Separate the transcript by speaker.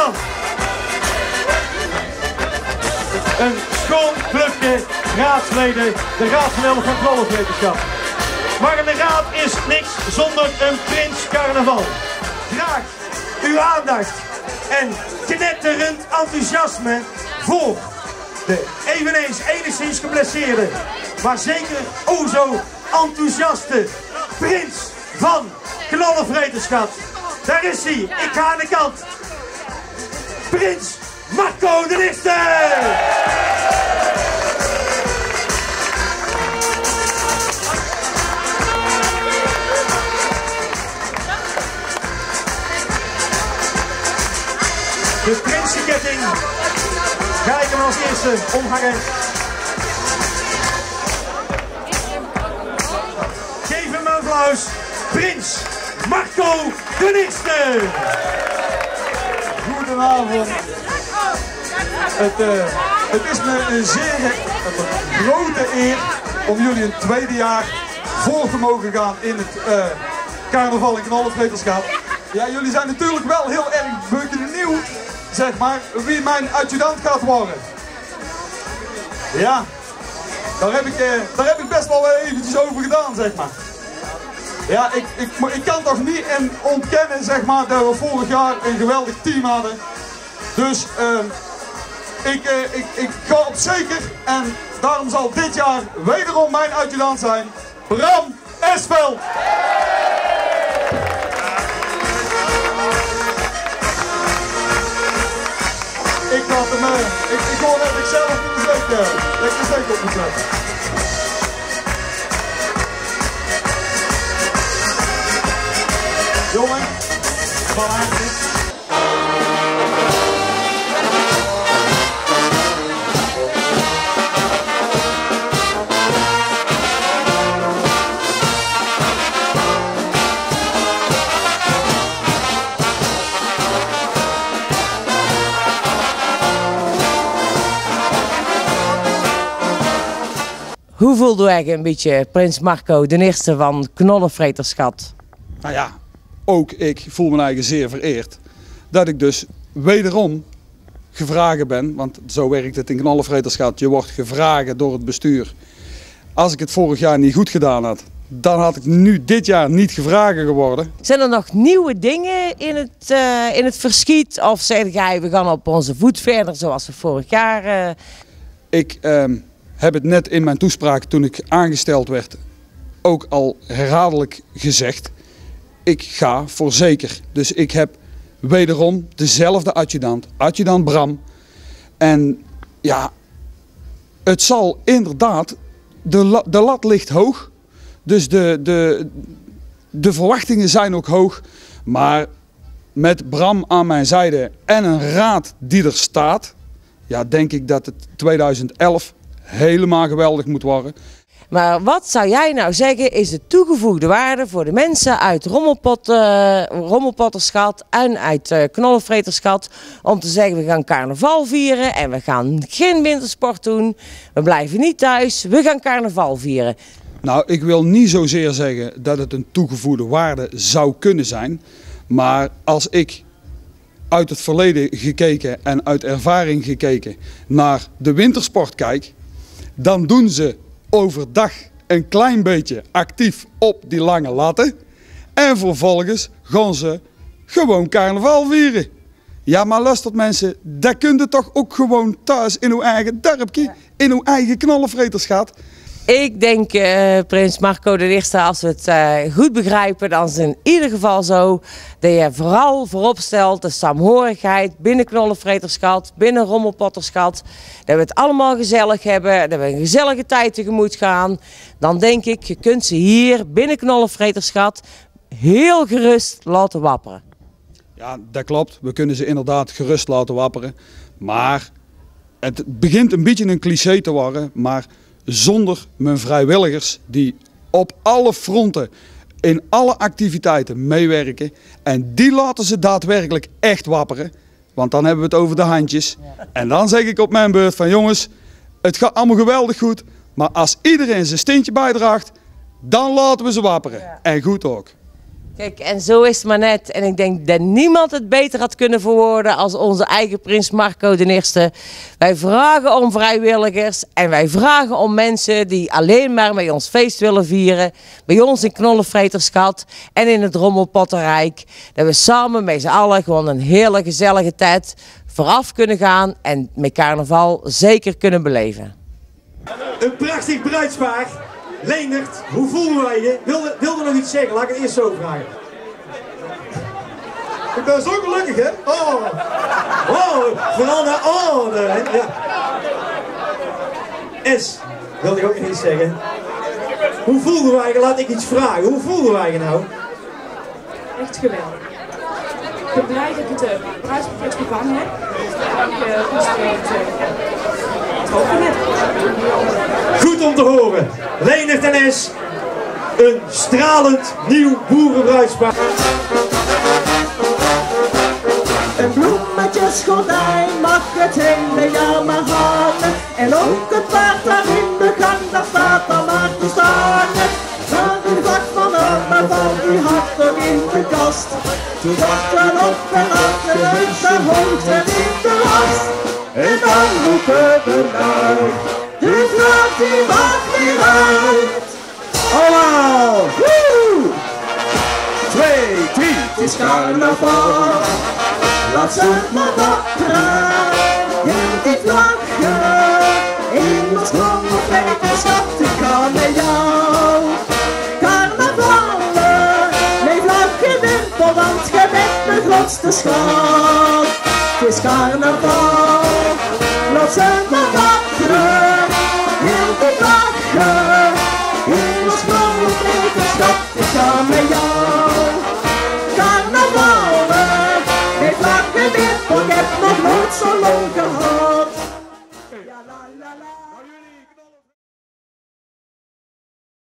Speaker 1: dan een schoon clubje raadsleden, de Raad van Elf van Knollenvreterschap. Maar de raad is niks zonder een prins carnaval. Graag uw aandacht en knetterend enthousiasme voor de eveneens enigszins geblesseerde, maar zeker o zo enthousiaste prins van Knollenvreterschap. Daar is hij, ik ga aan de kant. Prins Marco de Lister! De prinsenketting ga ik hem als eerste omhangen. Geef hem een applaus. Prins Marco de Lister!
Speaker 2: Goedenavond. Het is me een zeer grote eer om jullie een tweede jaar voor te mogen gaan in het carnaval in Knollenvreterschap. Ja, jullie zijn natuurlijk wel heel erg benieuwd, zeg maar, wie mijn adjudant gaat worden. Ja, daar heb ik best wel eventjes over gedaan, zeg maar. Ja, ik kan toch niet ontkennen, zeg maar, dat we vorig jaar een geweldig team hadden. Dus ik ga op zeker en daarom zal dit jaar wederom mijn adjudant zijn, Bram Esveld. Ik had hem, ik hoor dat ik zelf de steek op moet zetten. Jongen, van aardig.
Speaker 3: Hoe voelde jij een beetje Prins Marco de Eerste van Knollenvreterschap?
Speaker 2: Nou ja, ook ik voel me eigen zeer vereerd dat ik dus wederom gevraagd ben, want zo werkt het in Knollenvreterschap. Je wordt gevraagd door het bestuur. Als ik het vorig jaar niet goed gedaan had, dan had ik nu dit jaar niet gevraagd geworden.
Speaker 3: Zijn er nog nieuwe dingen in het verschiet? Of zeg jij, we gaan op onze voet verder zoals we vorig jaar?
Speaker 2: Ik heb het net in mijn toespraak toen ik aangesteld werd ook al herhaaldelijk gezegd. Ik ga voor zeker. Dus ik heb wederom dezelfde adjudant Bram. En ja, het zal inderdaad, de lat ligt hoog. Dus de verwachtingen zijn ook hoog. Maar met Bram aan mijn zijde en een raad die er staat, ja, denk ik dat het 2011 helemaal geweldig moet worden.
Speaker 3: Maar wat zou jij nou zeggen is de toegevoegde waarde voor de mensen uit Rommelpotterschat en uit Knollenvreterschap om te zeggen we gaan carnaval vieren en we gaan geen wintersport doen, we blijven niet thuis, we gaan carnaval vieren.
Speaker 2: Nou, ik wil niet zozeer zeggen dat het een toegevoegde waarde zou kunnen zijn, maar als ik uit het verleden gekeken en uit ervaring gekeken naar de wintersport kijk, dan doen ze overdag een klein beetje actief op die lange latten. En vervolgens gaan ze gewoon carnaval vieren. Ja, maar luistert mensen, dat kun je toch ook gewoon thuis in uw eigen dorpje, in uw eigen Knollenvreterschap.
Speaker 3: Ik denk, Prins Marco de Eerste, als we het goed begrijpen, dan is het in ieder geval zo dat je vooral voorop stelt de saamhorigheid binnen Knollenvreterschap, binnen Rommelpotterschap. Dat we het allemaal gezellig hebben, dat we een gezellige tijd tegemoet gaan. Dan denk ik, je kunt ze hier binnen Knollenvreterschap heel gerust laten wapperen.
Speaker 2: Ja, dat klopt. We kunnen ze inderdaad gerust laten wapperen. Maar het begint een beetje een cliché te worden, maar zonder mijn vrijwilligers die op alle fronten in alle activiteiten meewerken en die laten ze daadwerkelijk echt wapperen, want dan hebben we het over de handjes. En dan zeg ik op mijn beurt van jongens, het gaat allemaal geweldig goed, maar als iedereen zijn steentje bijdraagt, dan laten we ze wapperen. En goed ook.
Speaker 3: Kijk, en zo is het maar net. En ik denk dat niemand het beter had kunnen verwoorden als onze eigen prins Marco I. Wij vragen om vrijwilligers en wij vragen om mensen die alleen maar met ons feest willen vieren. Bij ons in Knollenvreterschat en in het Rommelpottenrijk. Dat we samen met z'n allen gewoon een hele gezellige tijd vooraf kunnen gaan en met carnaval zeker kunnen beleven.
Speaker 1: Een prachtig bruidspaar. Leendert, hoe voelen wij je? Wilde nog iets zeggen? Laat ik het eerst zo vragen. Ik ben zo gelukkig, hè? Oh, vooral naar ja. S, wilde ik ook nog iets zeggen. Hoe voelden wij je? Laat ik iets vragen. Hoe voelden wij je nou?
Speaker 4: Echt geweldig. Ik ben blij dat ik het bruidspaket gevangen heb. Ik het hopen heb.
Speaker 1: Goed om te horen. Leendert en S, een stralend nieuw boerenbruidspaar.
Speaker 5: Een bloemetjesgordijn mag het hele jaar maar hangen. En ook het paard daar in de gang, daar staat dan maar te staan. Maar de vlag van Alma van die had er in de kast. Toen dacht dan op en af de neus, daar hoog en in de last. En dan roepen we luid, de vlag die mag weer uit. Allemaal! 2, 3, het is carnaval. Laat ze maar wakkeren, in die vlaggen. In ons Knollenvreterschat, ik ga met jou. Carnavallen, nee vlaggen wimpel, want je bent mijn grootste schat. Het is carnaval, laat ze maar wakkeren, in die vlaggen. In ons Knollenvreterschat, ik ga met jou.